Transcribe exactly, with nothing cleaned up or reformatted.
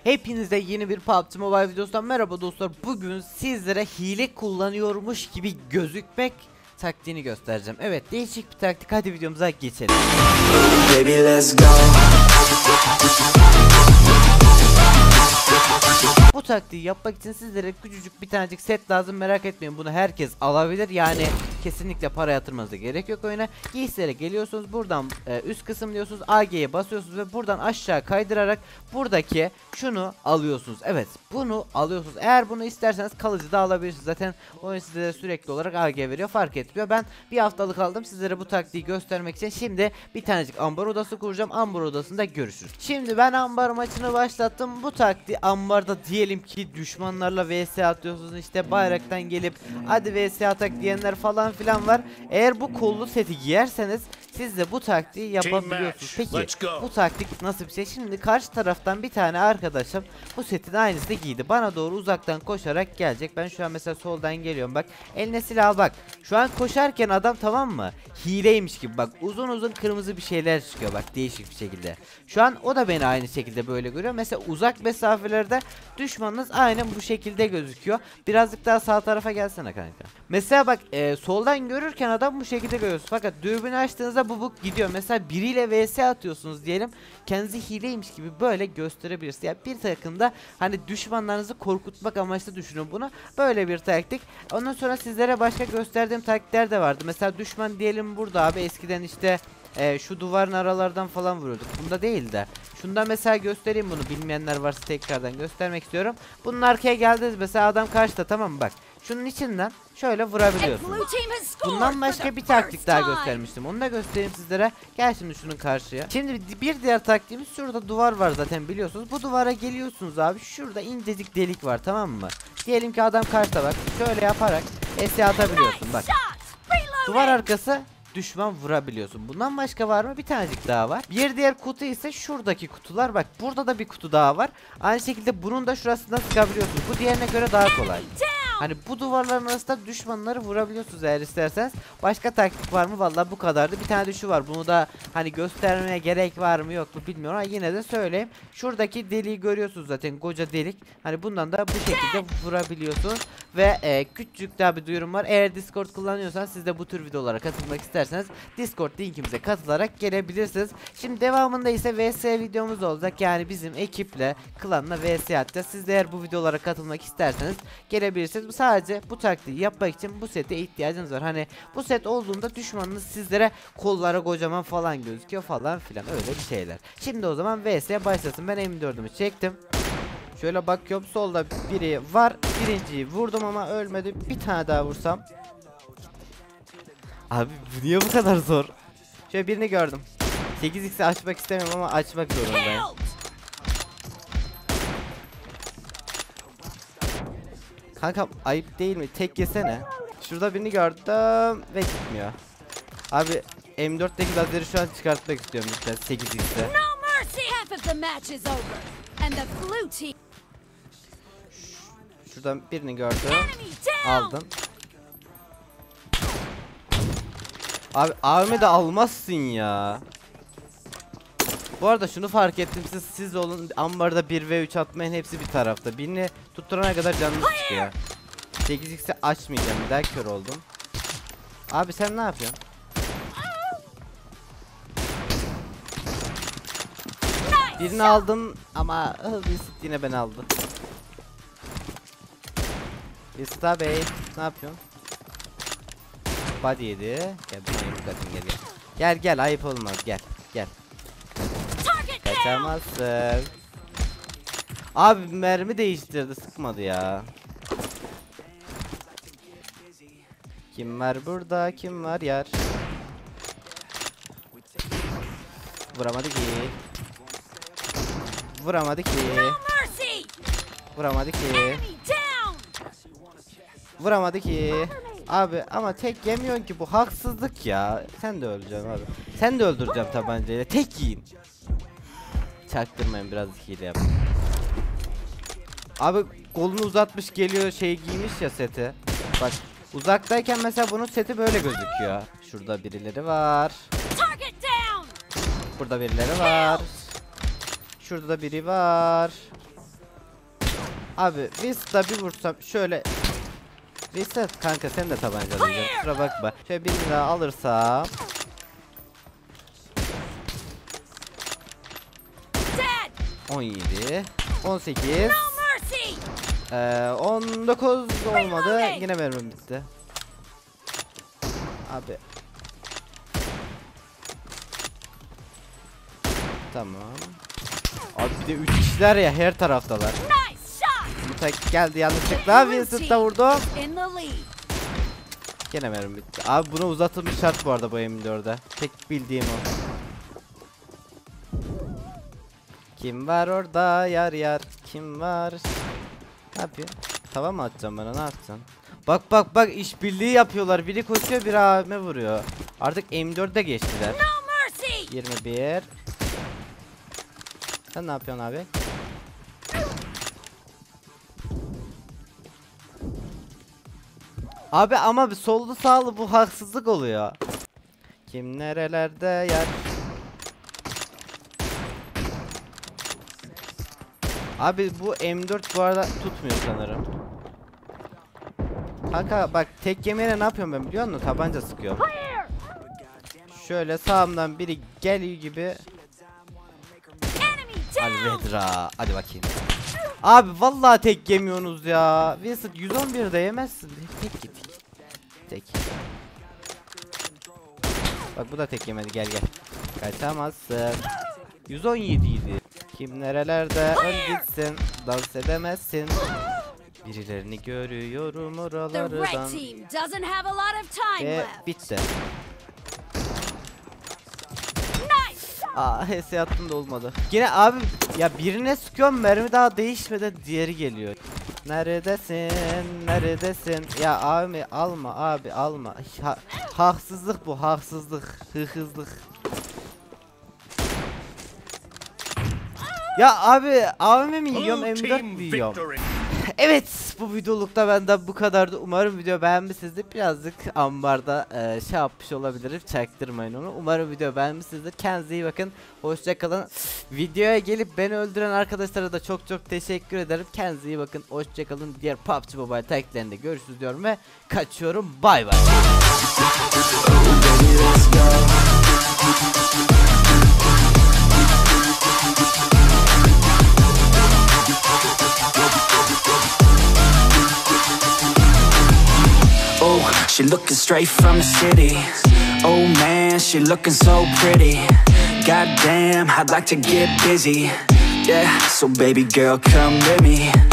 Hepinize yeni bir P U B G Mobile videosundan merhaba dostlar. Bugün sizlere hile kullanıyormuş gibi gözükmek taktiğini göstereceğim. Evet, değişik bir taktik. Hadi videomuza geçelim. Baby, let's go. Bu taktiği yapmak için sizlere küçücük bir tanecik set lazım, merak etmeyin, bunu herkes alabilir, yani kesinlikle para yatırmanıza gerek yok oyuna. Giysilere geliyorsunuz, buradan e, üst kısım diyorsunuz, A G'ye basıyorsunuz ve buradan aşağı kaydırarak buradaki şunu alıyorsunuz. Evet, bunu alıyorsunuz. Eğer bunu isterseniz kalıcı da alabilirsiniz, zaten oyun size sürekli olarak A G veriyor, fark etmiyor. Ben bir haftalık aldım sizlere bu taktiği göstermek için. Şimdi bir tanecik ambar odası kuracağım, ambar odasında görüşürüz. Şimdi ben ambar maçını başlattım. Bu taktiği ambarda diyelim ki düşmanlarla vs atıyorsunuz, işte bayraktan gelip hadi vs atak diyenler falan filan var. Eğer bu kollu seti giyerseniz siz de bu taktiği yapabiliyorsunuz. Peki bu taktik nasıl bir şey? Şimdi karşı taraftan bir tane arkadaşım bu setin aynısını giydi, bana doğru uzaktan koşarak gelecek. Ben şu an mesela soldan geliyorum, bak eline silah, bak şu an koşarken adam, tamam mı, hileymiş gibi, bak uzun uzun kırmızı bir şeyler çıkıyor, bak değişik bir şekilde. Şu an o da beni aynı şekilde böyle görüyor. Mesela uzak mesafelerde düşmanınız aynen bu şekilde gözüküyor. Birazcık daha sağ tarafa gelsene kanka. Mesela bak e, soldan görürken adam bu şekilde görüyorsunuz, fakat dürbünü açtığınızda bu buk gidiyor. Mesela biriyle vs atıyorsunuz diyelim, kendinizi hileymiş gibi böyle gösterebilirsiniz. Yani bir takımda hani düşmanlarınızı korkutmak amaçlı düşünün bunu. Böyle bir taktik. Ondan sonra sizlere başka gösterdiğim taktikler de vardı. Mesela düşman diyelim burada abi, eskiden işte Ee, şu duvarın aralardan falan vuruyorduk. Bunda değil de şundan mesela göstereyim, bunu bilmeyenler varsa tekrardan göstermek istiyorum. Bunun arkaya geldiniz mesela, adam karşıda, tamam mı, bak şunun içinden şöyle vurabiliyorsunuz. Bundan başka bir taktik daha göstermiştim, onu da göstereyim sizlere. Gel şimdi şunun karşıya. Şimdi bir diğer taktiğimiz, şurada duvar var zaten biliyorsunuz. Bu duvara geliyorsunuz abi, şurada incecik delik var, tamam mı? Diyelim ki adam karşıda, bak şöyle yaparak S atabiliyorsun, bak duvar arkası düşman vurabiliyorsun. Bundan başka var mı? Bir tanecik daha var. Bir diğer kutu ise şuradaki kutular. Bak burada da bir kutu daha var. Aynı şekilde bunun da şurasından sıkabiliyorsunuz. Bu diğerine göre daha kolay. Hani bu duvarların arasında düşmanları vurabiliyorsunuz eğer isterseniz. Başka taktik var mı? Vallahi bu kadardı. Bir tane de şu var. Bunu da hani göstermeye gerek var mı yok mu bilmiyorum ama yine de söyleyeyim. Şuradaki deliği görüyorsunuz zaten, koca delik. Hani bundan da bu şekilde vurabiliyorsunuz. Ve e, küçük daha bir duyurum var. Eğer Discord kullanıyorsanız, siz de bu tür videolara katılmak isterseniz Discord linkimize katılarak gelebilirsiniz. Şimdi devamında ise V S videomuz olacak. Yani bizim ekiple, klanla V S atacağız. Siz de eğer bu videolara katılmak isterseniz gelebilirsiniz. Sadece bu taktiği yapmak için bu sete ihtiyacınız var. Hani bu set olduğunda düşmanınız sizlere kolları kocaman falan gözüküyor falan filan, öyle bir şeyler. Şimdi o zaman V S başlasın. Ben M dördümü çektim. Şöyle bakıyorum, solda biri var. Birinciyi vurdum ama ölmedi. Bir tane daha vursam. Abi bu niye bu kadar zor? Şöyle birini gördüm. sekiz x'i açmak istemiyorum ama açmak zorundayım. Kanka ayıp değil mi? Tek yesene. Şurada birini gördüm ve gitmiyor. Abi M dörtteki lazeri şu an çıkartmak istiyorum lütfen sekiz x'e. Şuradan birini gördüm. Aldım. Abi A V M de almazsın ya. Bu arada şunu fark ettim, siz siz olun, ambarda bir ve üç atmayın, hepsi bir tarafta. Birini tutturana kadar canınız çıkıyor. sekiz x'i açmayacağım, bir daha kör oldum. Abi sen ne yapıyorsun? Birini aldım ama Visit yine ben aldım. Visit abi ne yapıyorsun? Body yedi. Gel buna yumruk atayım, gel gel. Gel gel, ayıp olmaz, gel gel. Kaçamazsın. Abi mermi değiştirdi, sıkmadı ya. Kim var burada, kim var yar? Vuramadı ki. Vuramadı ki. Vuramadı ki. Vuramadı ki. Abi ama tek yemiyorsun ki, bu haksızlık ya. Sen de öleceksin abi. Sen de öldüreceğim tabancayla. Tek yiyin. Çaktırmayın, biraz hile yap. Abi kolunu uzatmış geliyor, şey giymiş ya seti. Bak uzaktayken mesela bunun seti böyle gözüküyor. Şurada birileri var. Burada birileri var. Şurada da biri var. Abi Vincent'a bir vursam şöyle. Vincent kanka sen de tabanca alacaksın, kusura bakma. Şöyle birini daha alırsam. on yedi, on sekiz, ee, on dokuz olmadı. Yine mermim bitti. Abi. Tamam. Abi bir de üç kişiler ya, her taraftalar. Bu tek geldi yanlışlıkla. Vincent da vurdu. Gene mermim bitti. Abi buna uzatılmış şart bu arada bu M dört'e. Tek bildiğim o. Kim var orada yar yar, kim var? Ne yapıyor? Tava mı atacağım bana, ne yapacaksın? Bak bak bak, işbirliği yapıyorlar. Biri koşuyor, biri A V M vuruyor. Artık M dört'e geçtiler. yirmi bir. Sen ne yapıyorsun abi? Abi ama bir sollu sağlı bu haksızlık oluyor. Kim nerelerde yer? Abi bu M dört bu arada tutmuyor sanırım. Kanka bak, tek yemeğine ne yapıyorum ben biliyor musun? Tabanca sıkıyorum. Şöyle sağımdan biri geliyor gibi. Alvedra. Hadi bakayım. Abi vallahi tek yemiyorsunuz ya. Vincent yüz on bir'de yemezsin. Tek git. Tek. Bak bu da tek yemedi, gel gel. Kaçamazsın. yüz on yedi idi. Kim nerelerde öl gitsin. Dans edemezsin. Birilerini görüyorum oralardan. Ve bitti. Aa, H S attım da olmadı. Yine abi ya, birine sıkıyorum, mermi daha değişmeden diğeri geliyor. Neredesin? Neredesin? Ya abi alma abi alma. Ha, haksızlık bu, haksızlık. Hıhızlık. Ya abi A V M mi yiyorum, M dört mi yiyorum? Evet, bu videolukta benden bu kadardı. Umarım video beğenmişsinizdir. Birazcık ambarda e, şey yapmış olabilirim. Çaktırmayın onu. Umarım video beğenmişsinizdir. Kendinize iyi bakın. Hoşça kalın. Videoya gelip beni öldüren arkadaşlara da çok çok teşekkür ederim. Kendinize iyi bakın. Hoşça kalın. Diğer P U B G Mobile taglerinde görüşürüz diyorum ve kaçıyorum. Bay bay. Oh, she looking straight from the city. Oh man, she looking so pretty. Goddamn, I'd like to get busy. Yeah, so baby girl, come with me.